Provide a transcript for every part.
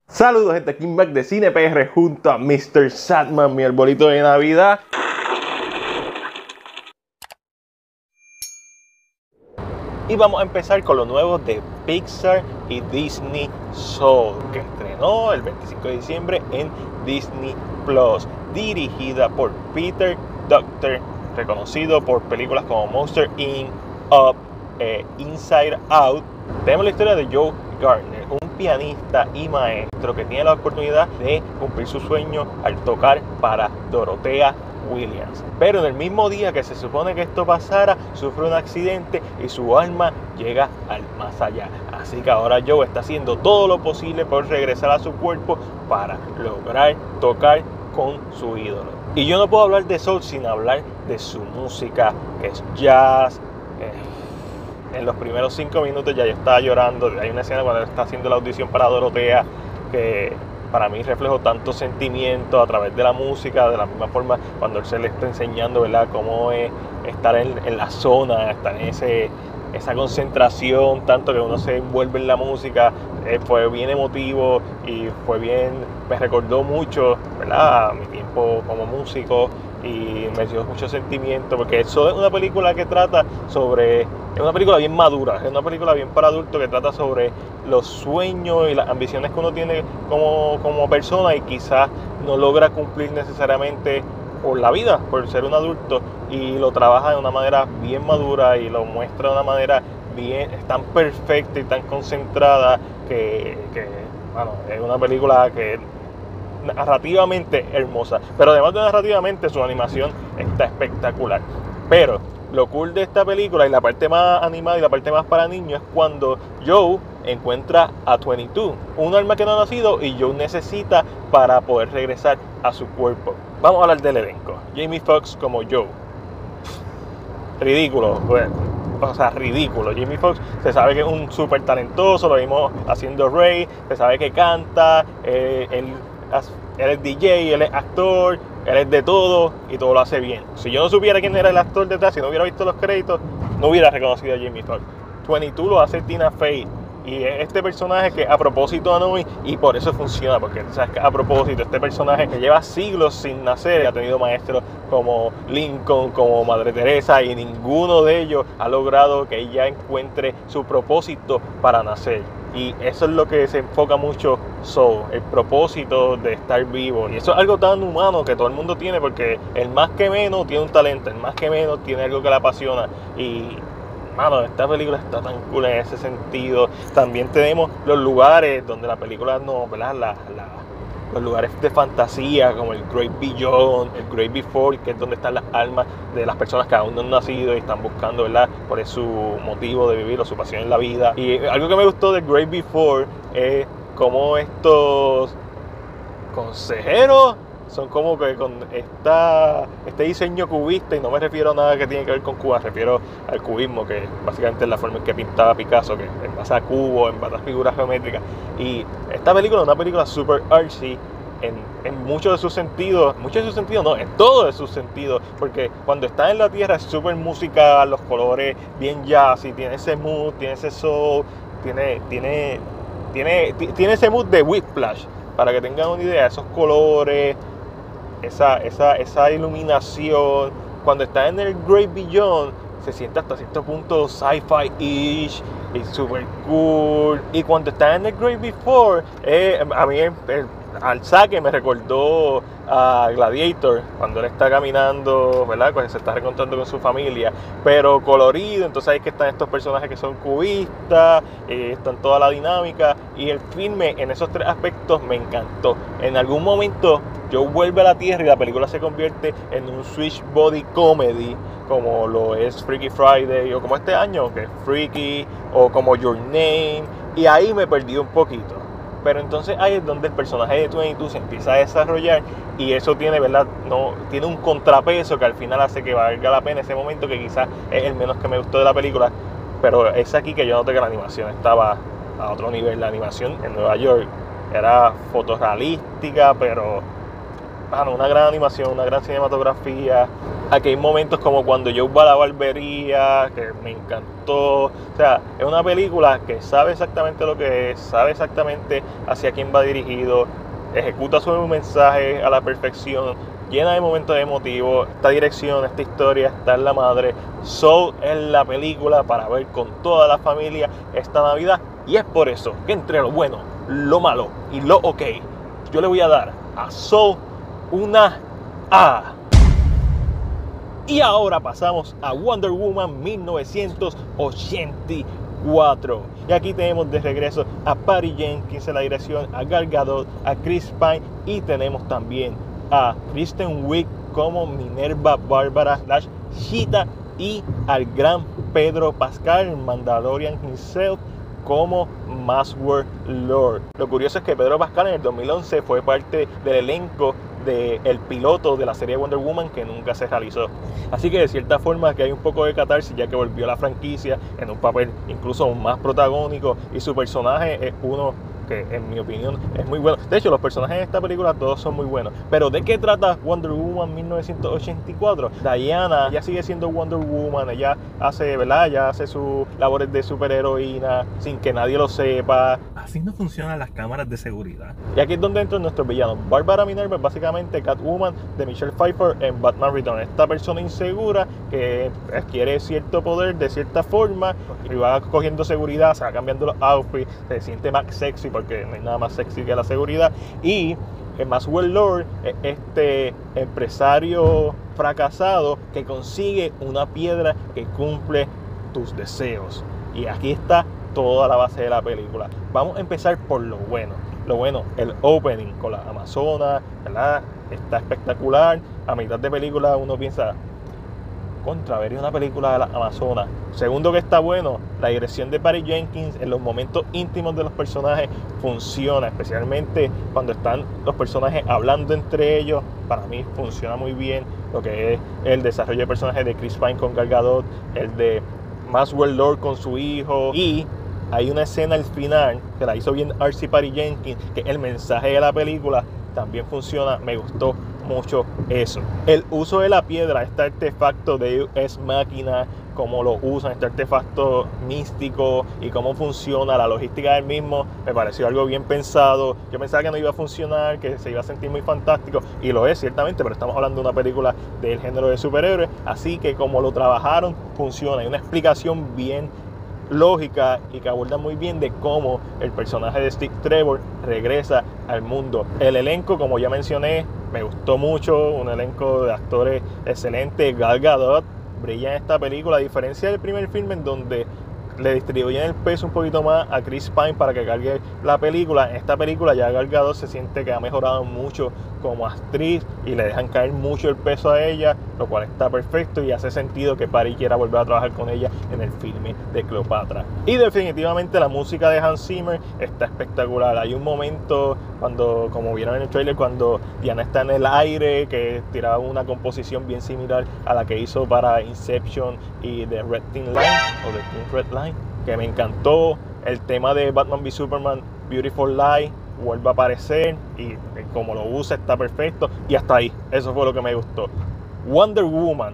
Saludos, gente, King Back de Cine PR junto a Mr. Sadman, mi arbolito de Navidad. Y vamos a empezar con lo nuevo de Pixar y Disney Soul, que estrenó el 25 de diciembre en Disney Plus, dirigida por Peter Docter, reconocido por películas como Monster Inc., Up, Inside Out. Tenemos la historia de Joe Gardner, un pianista y maestro que tiene la oportunidad de cumplir su sueño al tocar para Dorothea Williams. Pero en el mismo día que se supone que esto pasara, sufre un accidente y su alma llega al más allá. Así que ahora Joe está haciendo todo lo posible por regresar a su cuerpo para lograr tocar con su ídolo. Y yo no puedo hablar de Soul sin hablar de su música, que es jazz. En los primeros 5 minutos ya yo estaba llorando. Hay una escena cuando él está haciendo la audición para Dorothea que para mí reflejó tanto sentimiento a través de la música, de la misma forma cuando él se le está enseñando, ¿verdad?, cómo es estar en la zona, estar en esa concentración, tanto que uno se envuelve en la música. Fue bien emotivo y me recordó mucho, ¿verdad?, mi tiempo como músico, y me dio mucho sentimiento porque eso es una película que trata sobre, es una película bien madura, es una película bien para adultos que trata sobre los sueños y las ambiciones que uno tiene como persona y quizás no logra cumplir necesariamente por la vida, por ser un adulto, y lo trabaja de una manera bien madura y lo muestra de una manera es tan perfecta y tan concentrada que bueno, es una película que narrativamente hermosa, pero además de narrativamente su animación está espectacular. Pero lo cool de esta película y la parte más animada y la parte más para niños es cuando Joe encuentra a 22, un alma que no ha nacido y Joe necesita para poder regresar a su cuerpo. Vamos a hablar del elenco. Jamie Foxx como Joe, ridículo, bueno, o sea, ridículo. Jamie Foxx se sabe que es un súper talentoso, lo vimos haciendo Ray, se sabe que canta, él es DJ, él es actor, él es de todo y todo lo hace bien. Si yo no supiera quién era el actor detrás, si no hubiera visto los créditos, no hubiera reconocido a Jamie Foxx. 22 lo hace Tina Fey y es este personaje que a propósito Anui, y por eso funciona, porque sabes que a propósito este personaje que lleva siglos sin nacer, ha tenido maestros como Lincoln, como Madre Teresa, y ninguno de ellos ha logrado que ella encuentre su propósito para nacer. Y eso es lo que se enfoca mucho Soul, el propósito de estar vivo. Y eso es algo tan humano que todo el mundo tiene, porque el más que menos tiene un talento, el más que menos tiene algo que le apasiona. Y mano, esta película está tan cool en ese sentido. También tenemos los lugares donde la película nos, ¿verdad?, los lugares de fantasía, como el Great Beyond, el Great Before, que es donde están las almas de las personas que aún no han nacido y están buscando, ¿verdad?, por su motivo de vivir o su pasión en la vida. Y algo que me gustó del Great Before es cómo estos consejeros son como que con este diseño cubista, y no me refiero a nada que tiene que ver con Cuba, me refiero al cubismo, que básicamente es la forma en que pintaba Picasso, que en base a cubos, en base a figuras geométricas. Y esta película es una película super artsy en muchos de sus sentidos, no, en todos de sus sentidos, porque cuando está en la tierra es súper musical, los colores bien jazzy, tiene ese mood, tiene ese soul, tiene ese mood de Whiplash, para que tengan una idea, esos colores, esa iluminación. Cuando está en el Great Beyond se siente hasta cierto punto sci-fi-ish y super cool. Y cuando está en el Great Before, a mí al saque me recordó a Gladiator, cuando él está caminando, ¿verdad?, pues se está reencontrando con su familia, pero colorido. Entonces ahí que están estos personajes que son cubistas, están toda la dinámica, y el filme en esos 3 aspectos me encantó. En algún momento Joe vuelve a la tierra y la película se convierte en un switch body comedy, como lo es Freaky Friday, o como este año, que es Freaky, o como Your Name, y ahí me perdí un poquito. Pero entonces ahí es donde el personaje de 22 se empieza a desarrollar, y eso tiene, ¿verdad?, tiene un contrapeso que al final hace que valga la pena ese momento, que quizás es el menos que me gustó de la película. Pero es aquí que yo noté que la animación estaba a otro nivel. La animación en Nueva York era fotorrealística, pero una gran animación, una gran cinematografía. Aquí hay momentos como cuando Joe va a la barbería, que me encantó. O sea, es una película que sabe exactamente lo que es, sabe exactamente hacia quién va dirigido, ejecuta su mensaje a la perfección, llena de momentos emotivos. Esta dirección, esta historia está en la madre. Soul es la película para ver con toda la familia esta Navidad, y es por eso que entre lo bueno, lo malo y lo ok, yo le voy a dar a Soul una A. Y ahora pasamos a Wonder Woman 1984. Y aquí tenemos de regreso a Patty Jenkins en la dirección, a Gal Gadot, a Chris Pine, y tenemos también a Kristen Wiig como Minerva Bárbara / Cheetah, y al gran Pedro Pascal, Mandalorian himself, como Maswell Lord. Lo curioso es que Pedro Pascal en el 2011 fue parte del elenco del piloto de la serie Wonder Woman, que nunca se realizó. Así que de cierta forma que hay un poco de catarsis, ya que volvió a la franquicia en un papel incluso más protagónico, y su personaje es uno que, en mi opinión, es muy bueno. De hecho, los personajes de esta película todos son muy buenos. Pero ¿de qué trata Wonder Woman 1984? Diana ya sigue siendo Wonder Woman. Ella hace, ¿verdad? Ella hace sus labores de superheroína sin que nadie lo sepa. Así no funcionan las cámaras de seguridad. Y aquí es donde entran nuestros villanos. Bárbara Minerva es básicamente Catwoman de Michelle Pfeiffer en Batman Returns. Esta persona insegura que adquiere cierto poder de cierta forma y va cogiendo seguridad, se va cambiando los outfits, se siente más sexy, porque no hay nada más sexy que la seguridad. Y Maswell Lord es este empresario fracasado que consigue una piedra que cumple tus deseos. Y aquí está toda la base de la película. Vamos a empezar por lo bueno. Lo bueno, el opening con la Amazona, ¿verdad? Está espectacular. A mitad de película uno piensa, vería una película de la Amazona. Segundo, que está bueno, la dirección de Patty Jenkins en los momentos íntimos de los personajes funciona, especialmente cuando están los personajes hablando entre ellos. Para mí funciona muy bien lo que es el desarrollo de personajes de Chris Pine con Gal Gadot, el de Maswell Lord con su hijo, y hay una escena al final que la hizo bien Artsy Patty Jenkins, que el mensaje de la película también funciona. Me gustó mucho eso. El uso de la piedra, este artefacto de Ex Machina, cómo lo usan, este artefacto místico, y cómo funciona la logística del mismo, me pareció algo bien pensado. Yo pensaba que no iba a funcionar, que se iba a sentir muy fantástico, y lo es ciertamente, pero estamos hablando de una película del género de superhéroes, así que como lo trabajaron, funciona. Hay una explicación bien lógica y que aborda muy bien de cómo el personaje de Steve Trevor regresa al mundo. El elenco, como ya mencioné, me gustó mucho, un elenco de actores excelentes. Gal Gadot brilla en esta película, a diferencia del primer film en donde le distribuyen el peso un poquito más a Chris Pine para que cargue la película. En esta película ya Gal Gadot se siente que ha mejorado mucho como actriz y le dejan caer mucho el peso a ella, lo cual está perfecto, y hace sentido que Patty quiera volver a trabajar con ella en el filme de Cleopatra. Y definitivamente la música de Hans Zimmer está espectacular. Hay un momento cuando, como vieron en el trailer, cuando Diana está en el aire, que tiraba una composición bien similar a la que hizo para Inception y The Red Thin Line, o The Thin Red Line, que me encantó. El tema de Batman v Superman, Beautiful Lie, vuelve a aparecer, y como lo usa está perfecto, y hasta ahí, eso fue lo que me gustó. Wonder Woman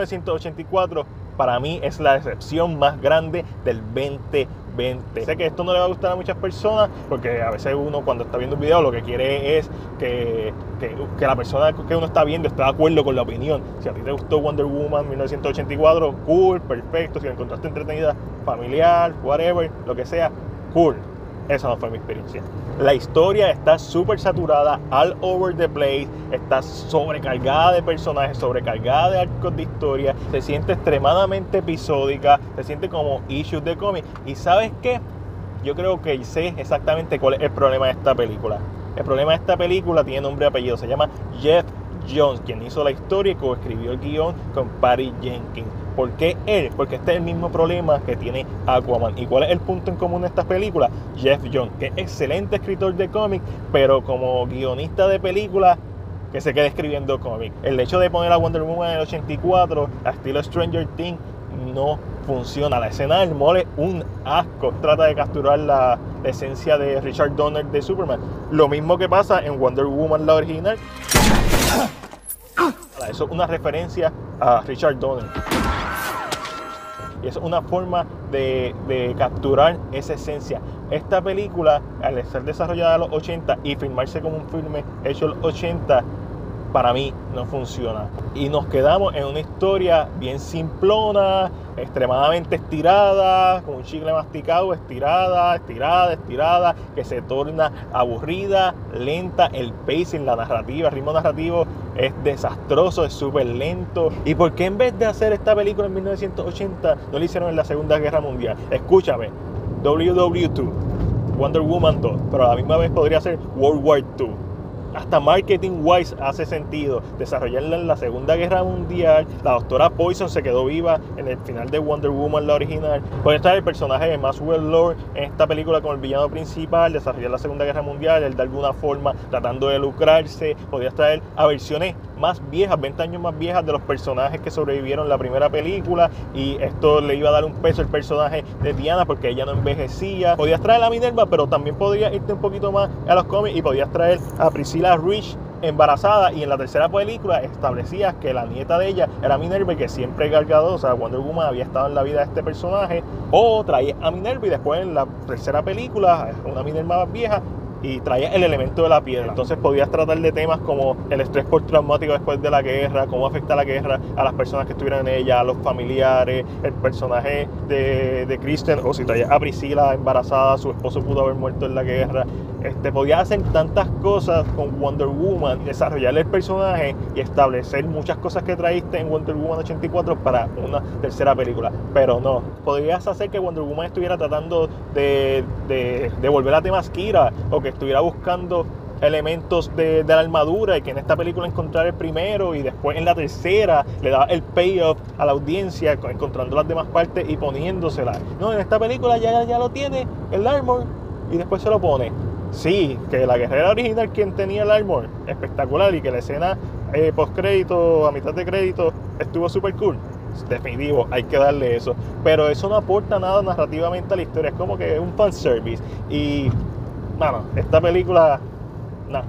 1984 para mí es la decepción más grande del 2020. Sé que esto no le va a gustar a muchas personas, porque a veces uno, cuando está viendo un video, lo que quiere es que la persona que uno está viendo esté de acuerdo con la opinión. Si a ti te gustó Wonder Woman 1984, cool, perfecto. Si la encontraste entretenida, familiar, whatever, lo que sea, cool. Esa no fue mi experiencia. La historia está súper saturada, all over the place, está sobrecargada de personajes, sobrecargada de arcos de historia, se siente extremadamente episódica, se siente como issues de cómic. ¿Y sabes qué? Yo creo que sé exactamente cuál es el problema de esta película. El problema de esta película tiene nombre y apellido, se llama Jeff Jones, quien hizo la historia y coescribió el guión con Patty Jenkins. ¿Por qué él? Porque este es el mismo problema que tiene Aquaman. ¿Y cuál es el punto en común de estas películas? Jeff Jones, que es excelente escritor de cómics, pero como guionista de películas, que se queda escribiendo cómics. El hecho de poner a Wonder Woman en el 84 a estilo Stranger Things no funciona. La escena del mall es un asco. Trata de capturar la esencia de Richard Donner de Superman. Lo mismo que pasa en Wonder Woman, la original. Eso es una referencia a Richard Donner. Y eso es una forma de capturar esa esencia. Esta película, al ser desarrollada en los 80 y filmarse como un filme hecho en los 80, para mí no funciona. Y nos quedamos en una historia bien simplona, extremadamente estirada, con un chicle masticado, estirada, que se torna aburrida, lenta. El pacing, la narrativa, el ritmo narrativo es desastroso, es súper lento. ¿Y por qué en vez de hacer esta película en 1980 no la hicieron en la Segunda Guerra Mundial? Escúchame, WW2, Wonder Woman 2, pero a la misma vez podría ser World War II. Hasta marketing wise hace sentido desarrollarla en la Segunda Guerra Mundial. La doctora Poison se quedó viva en el final de Wonder Woman, la original. Puede estar el personaje de Maxwell Lord en esta película como el villano principal, desarrollar la Segunda Guerra Mundial, él de alguna forma tratando de lucrarse. Podría traer a versiones más viejas, 20 años más viejas de los personajes que sobrevivieron en la primera película, y esto le iba a dar un peso al personaje de Diana porque ella no envejecía. Podías traer a Minerva, pero también podrías irte un poquito más a los cómics y podías traer a Priscilla Rich embarazada, y en la tercera película establecías que la nieta de ella era Minerva y que siempre Gal Gadot, o sea, Wonder Woman, había estado en la vida de este personaje. O traías a Minerva y después en la tercera película una Minerva más vieja y traía el elemento de la piedra. Entonces podías tratar de temas como el estrés postraumático después de la guerra, cómo afecta la guerra a las personas que estuvieron en ella, a los familiares, el personaje de Kristen, o si traías a Priscilla embarazada, su esposo pudo haber muerto en la guerra. Podías hacer tantas cosas con Wonder Woman, desarrollar el personaje y establecer muchas cosas que traíste en Wonder Woman 84 para una tercera película. Pero no, podrías hacer que Wonder Woman estuviera tratando de volver a Themyscira, o que estuviera buscando elementos de la armadura, y que en esta película encontrara el primero y después en la tercera le daba el payoff a la audiencia encontrando las demás partes y poniéndoselas. No, en esta película ya lo tiene, el armor, y después se lo pone. Sí, que la guerrera original quien tenía el armor, espectacular, y que la escena post crédito, a mitad de crédito, estuvo súper cool. Definitivo, hay que darle eso. Pero eso no aporta nada narrativamente a la historia, es como que un fanservice. Y, mano, esta película, nada.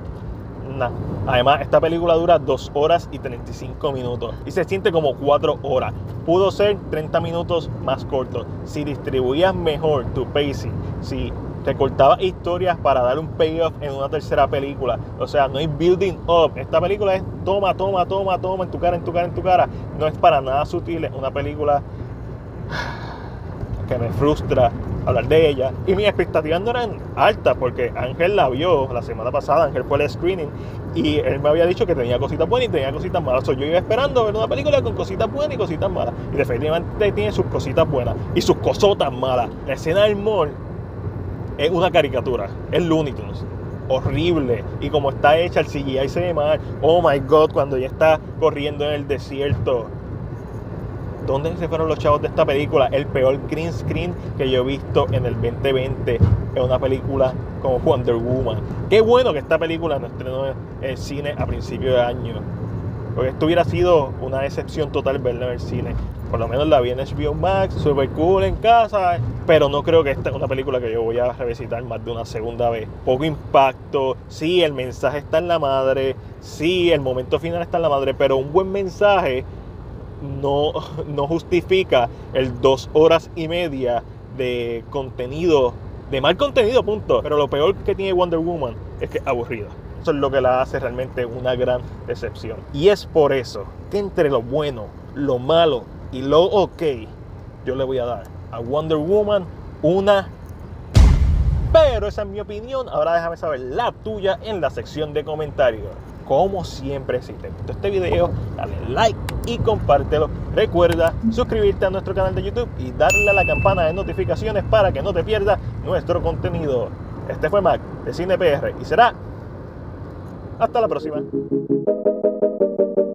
Además, esta película dura 2 horas y 35 minutos y se siente como 4 horas. Pudo ser 30 minutos más corto si distribuías mejor tu pacing, si recortabas historias para dar un payoff en una tercera película. O sea, no hay building up. Esta película es toma en tu cara. No es para nada sutil. Es una película que me frustra hablar de ella, y mis expectativas no eran altas porque Ángel la vio la semana pasada. Ángel fue al screening y él me había dicho que tenía cositas buenas y tenía cositas malas. Yo iba esperando ver una película con cositas buenas y cositas malas, y definitivamente tiene sus cositas buenas y sus cosotas malas. La escena del mall es una caricatura, es Looney Tunes, horrible, y como está hecha el CGI se ve mal. Oh my god, cuando ella está corriendo en el desierto. ¿Dónde se fueron los chavos de esta película? El peor green screen que yo he visto en el 2020 en una película como Wonder Woman. Qué bueno que esta película no estrenó en el cine a principio de año, porque esto hubiera sido una decepción total verla en el cine. Por lo menos la vi en HBO Max, super cool en casa, pero no creo que esta es una película que yo voy a revisitar más de una segunda vez. Poco impacto, sí, el mensaje está en la madre, sí, el momento final está en la madre, pero un buen mensaje no justifica el 2 horas y media de contenido, de mal contenido, punto. Pero lo peor que tiene Wonder Woman es que es aburrida. Eso es lo que la hace realmente una gran decepción. Y es por eso que entre lo bueno, lo malo y lo ok, yo le voy a dar a Wonder Woman una... Pero esa es mi opinión. Ahora déjame saber la tuya en la sección de comentarios. Como siempre, si te gustó este video, dale like y compártelo. Recuerda suscribirte a nuestro canal de YouTube y darle a la campana de notificaciones para que no te pierdas nuestro contenido. Este fue Mac de CinePR y será hasta la próxima.